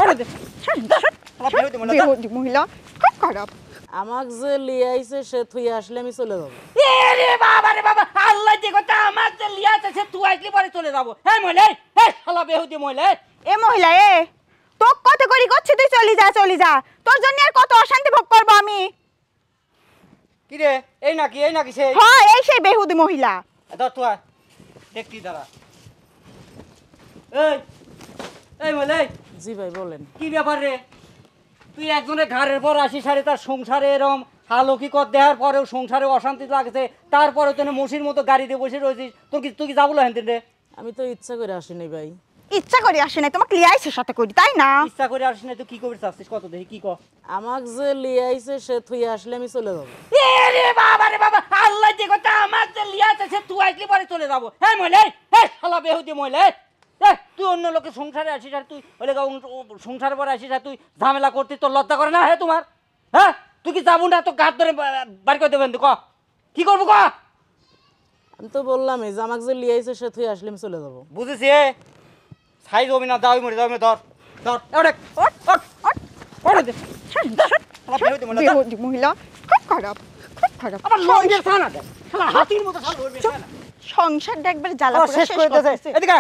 মহিলা খুব খারাপ। আমাক যে লিয়ে আইছে সে থুই আসলে আমি চলে যাবো। রে বাবা আল্লাহ যে কথা আমার যে লিয়াতে সে তুই আইলি পরে চলে যাবো। হ্যাঁ মহিলা শালা বেহুদি মহিলা। এ মহিলা তোর কত করি করছি তুই চলি যা তোর জন্য আর কত অশান্তি ভোগ করবো আমি। কি রে এই নাকি সেই হ্যাঁ এই সেই বেহুদি মহিলা। ধর তুই দেখতি দাঁড়া। এই মহিলা জি ভাই বলেন। কি ব্যাপার রে? তুই একজনের ঘাড়ের পর আসিস আরে তার সংসারে এরম হালকিকত দেওয়ার পরেও সংসারে অশান্তি লাগছে, তারপরে তুই মসির মতো গাড়িতে বসে রয়েছিস। তুই কি যাবো হেন রে? আমি তো ইচ্ছা করে আসিনি ভাই। ইচ্ছা করে আসে নাই, তোমাকে লিয়ে আইছে সাথে করি তাই না? ইচ্ছা করে আসিস না তুই কি করবি চাচ্ছিস কত দেখি কি কর। আমাক যে লিয়ে আইছে সে থুই আসলে আমি চলে যাবো। রে বাবা আল্লাহ যে কথা আমার যে লিয়াতে সে তুই আইলি পরে চলে যাবো। হ্যাঁ মহিলা শালা বেহুদি মহিলা। তুই অন্য লোকের সংসারে আসিস আর তুই ওই সংসারের পরে আসিস আর তুই ঝামেলা করতিস, তোর লজ্জা করে না? হ্যাঁ তোমার হ্যাঁ তুই কি যাবো না? তো গাছ ধরে বাড়ি করে দেবেন? ক কি করবো ক? আমি তো বললাম যে আমাক যে লিয়ে আইছে সে থুই আসলে আমি চলে যাবো। বুঝেছি ছাই জমি না যাওই মরে ধর মহিলা খুব খারাপ। সংসারটা একবার জ্বালা শেষ করে দিতেছে। এদিকে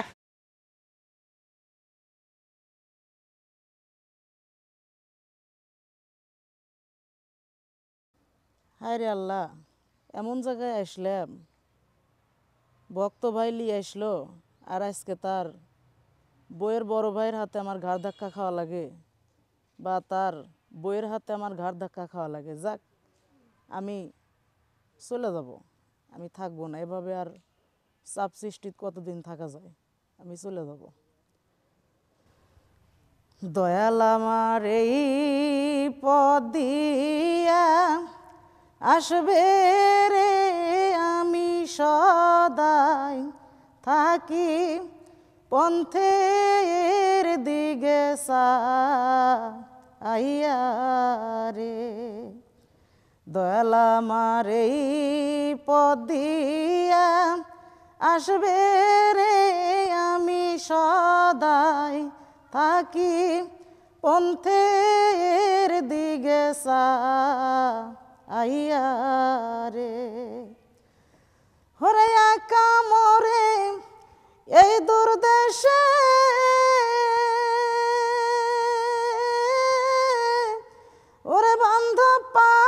হায় রে আল্লাহ, এমন জায়গায় আসলাম, ভক্ত ভাই লিয়ে আসলো আর আজকে তার বইয়ের বড় ভাইয়ের হাতে আমার ঘাড় ধাক্কা খাওয়া লাগে, বা তার বইয়ের হাতে আমার ঘাড় ধাক্কা খাওয়া লাগে। যাক, আমি চলে যাব, আমি থাকবো না এভাবে। আর চাপ সৃষ্টিত কতদিন থাকা যায়? আমি চলে যাব। দয়াল আমার এই পথ দিয়া আসবে রে, আমি সদাই থাকি পন্থের দিকে চাইয়া রে। দয়াল আমার এই পথ দিয়া আসবে রে, আমি সদাই থাকি পন্থের দিকে চাইয়া রে। হরে একা মরে এই দুর্দেশে, ওরে বান্ধব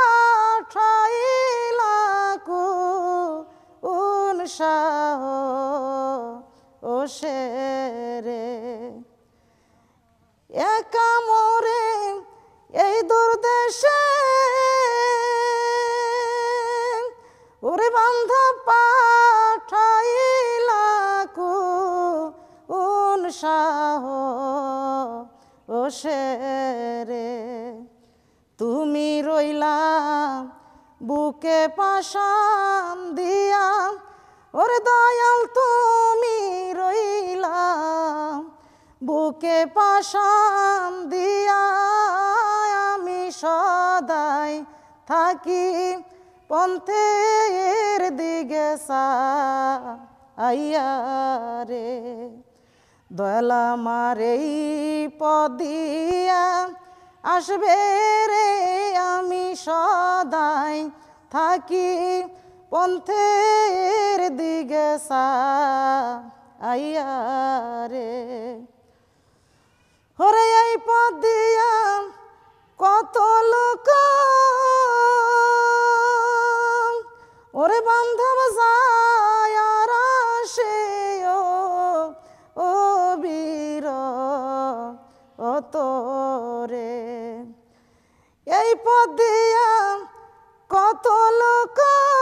পাঠাইলা কোন সাহসে রে। একা মরে এই দুর্দেশে, ওরে বান্ধব পাঠাইলা কোন সাহসে রে। তুমি রইলা বুকে পাশান দিয়া, ওরে দয়াল তুমি রইলা বুকে পাশান দিয়া, আমি সদাই থাকি পন্থের দিকে চাইয়া রে। দয়াল আমার এই পথ দিয়া আসবে রে, আমি সদাই থাকি পন্থের দিকে চাইয়া রে। ওরে এই পথ দিয়া কত লোক ওরে বান্ধব যায় আর আসে, ও বীর ও তোরে। এই পথ দিয়া কত লোক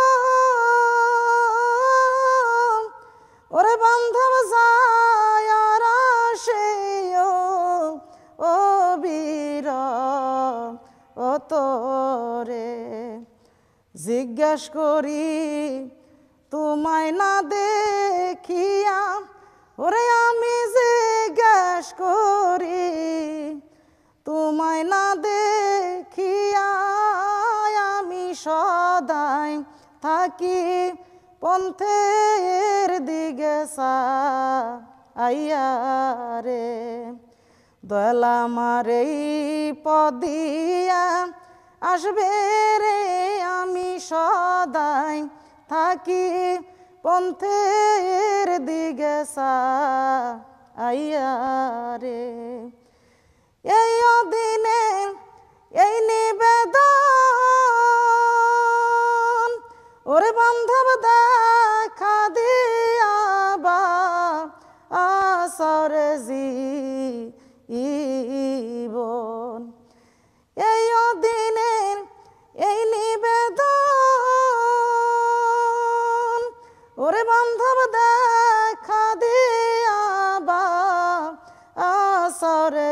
ওরে বান্ধব যায় আর আসে, ও বীর ও তোরে। জিজ্ঞাস করি তোমায় না দেখিয়া, ওরে আমি জিজ্ঞাস করি তোমায় না দেখিয়া, আমি সদাই থাকি পন্থের দিকে চাইয়া রে। দয়াল আমার এই পদিয়া আসবে রে আমি সদাই থাকি পন্থের দিকে আইয়া রে এই অদিনে এই নিবেদন ওরে বান্ধব দেখা দিয়া বা আসরে জীবন এই অদিনের এই নিবেদন ওরে বান্ধব দেখা দিয়া বা আসরে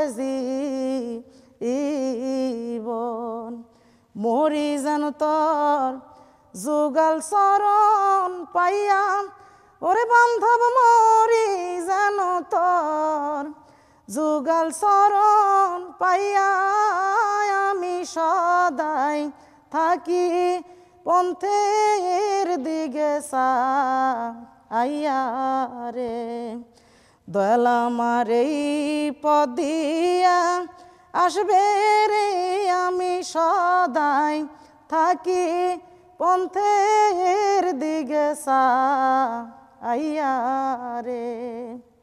জীবন মরি যেন তোর যুগল চরণ পাইয়া ওরে বান্ধব মরি যেন তোর যুগল চরণ পাইয়া আমি সদাই থাকি পন্থের দিকে আইয়া রে দয়াল আমার এই পদিয়া আসবে রে আমি সদাই থাকি পন্থের দিকে আইয়া রে।